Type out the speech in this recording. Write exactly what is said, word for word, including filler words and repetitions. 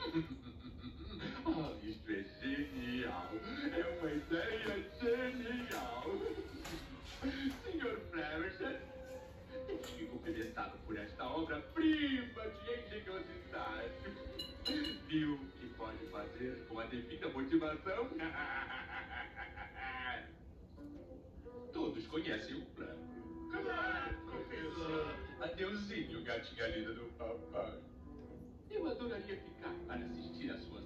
Oh, isto é genial. É uma ideia genial. senhor Premerson, deixe-me cumprimentá-lo por esta obra-prima de engenhosidade. Viu o que pode fazer com a devida motivação? Todos conhecem o plano. Claro, professor. Adeusinho, gatinha linda do papai. Eu adoraria ficar para assistir a sua